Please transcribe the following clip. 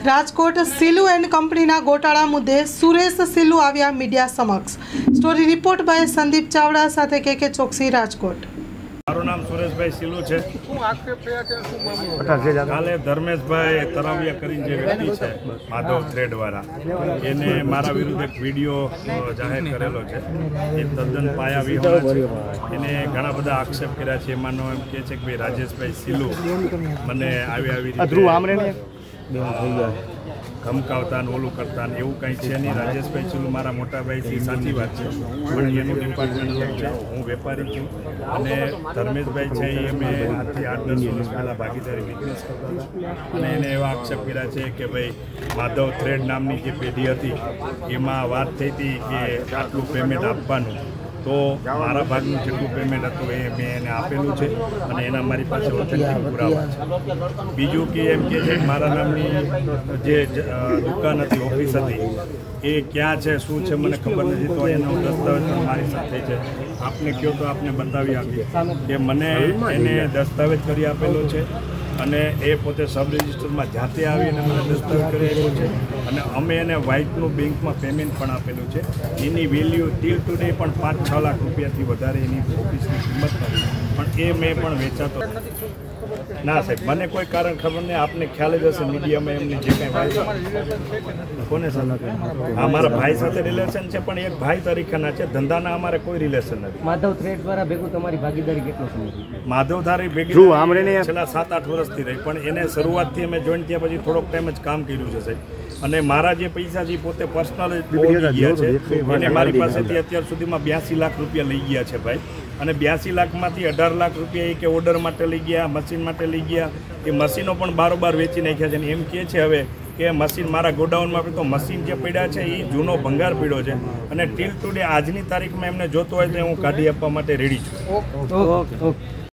Rajkot સિલુ and કંપનીના ગોટાળા મુદ્દે સુરેશ સિલુ આવ્યા મીડિયા સમક્ષ। Story report by Sandeep Chavda સાથે કે ચોકસી, રાજકોટ। મારું નામ સુરેશભાઈ સિલુ છે। કાલે ધર્મેશભાઈ તરાવિયા કરીને જે વ્યક્તિ છે માધવ થ્રેડવાળા, એને મારા વિરુદ્ધ એક વિડીયો જાહેર કરેલો છે। એ તદ્દન પાયા વિહોણા છે। એને ઘણા બધા આક્ષેપ કર્યા છે। એમાંનો એમ કહે છે કે ભાઈ રાજેશભાઈ સિલુ મને આવી રીતે ધમકાવતા ને ઓલું કરતા ને એવું કંઈ છે નહીં। રાજેશભાઈ સિલુ મારા મોટા ભાઈથી સાચી વાત છે, પણ એનું ડિપાર્ટમેન્ટ અલગ છે। હું વેપારી છું અને ધર્મેશભાઈ છે એ અમે આજથી 8-10 વર્ષ પહેલાં ભાગીદારી બિઝનેસ કરતા હતા અને એને એવા આક્ષેપ કર્યા છે કે ભાઈ માધવ થ્રેડ નામની જે પેઢી હતી એમાં વાત થઈ હતી કે આટલું પેમેન્ટ આપવાનું, તો મારા ભાગનું જેટલું પેમેન્ટ હતું એ મેં એને આપેલું છે અને એના મારી પાસે ઓથેન્ટિક પુરાવા છે। બીજું કે એમ કે છે મારા નામની જે દુકાન હતી, ઓફિસ હતી, એ ક્યાં છે શું છે મને ખબર નથી, તો એનો દસ્તાવેજ પણ મારી સાથે છે। આપને કહો તો આપને બતાવી આપીએ કે મને એને દસ્તાવેજ કરી આપેલો છે અને એ પોતે સબ રજિસ્ટરમાં જાતે આવીને મને દસ્તાવેજ કરી આપ્યો છે અને અમે એને વ્હાઇટનું બેંકમાં પેમેન્ટ પણ આપેલું છે। એની વેલ્યુ ટીલ ટુડે પણ 5-6 લાખ રૂપિયાથી વધારે એની ઓફિસની કિંમત નથી, પણ એ મેં પણ વેચાતો ના સાહેબ, મને કોઈ કારણ ખબર નહીં। આપને ખ્યાલ જ હશે મીડિયામાં એમની જે કંઈ વાત કોને સાથે અમારા ભાઈ સાથે રિલેશન છે, પણ એક ભાઈ તરીકેના છે, ધંધાના અમારે કોઈ રિલેશન નથી। માધવ થ્રેડ દ્વારા ભેગું તમારી ભાગીદારી કેટલો સમય? માધવ ધારી ભેગી છેલ્લા 7-8 વર્ષથી રહી, પણ એને શરૂઆતથી અમે જોઈન્ટ થયા પછી થોડોક ટાઈમ જ કામ કર્યું છે સાહેબ। અને મારા જે પૈસા છે પોતે પર્સનલ ગયા છે, એને મારી પાસેથી અત્યાર સુધીમાં 82 લાખ રૂપિયા લઈ ગયા છે ભાઈ, અને 82 લાખમાંથી 18 લાખ રૂપિયા એ કે ઓર્ડર માટે લઈ ગયા, મશીન માટે લઈ ગયા, એ મશીનો પણ બારોબાર વેચી નાખ્યા છે અને એમ કહે છે હવે કે મશીન મારા ગોડાઉનમાં તો મશીન જે પડ્યા છે એ જૂનો ભંગાર પડ્યો છે અને ટીલ ટુડે આજની તારીખમાં એમને જોતો હોય તો હું કાઢી આપવા માટે રેડી છું।